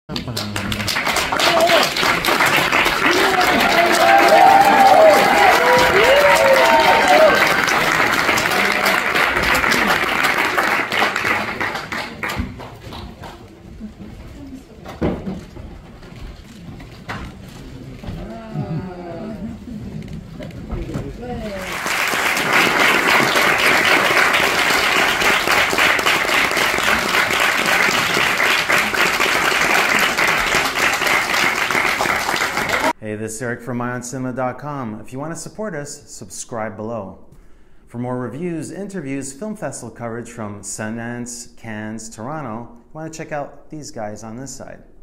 Hey, this is Eric from IONCINEMA.com. If you want to support us, subscribe below. For more reviews, interviews, film festival coverage from Sundance, Cannes, Toronto, you want to check out these guys on this side.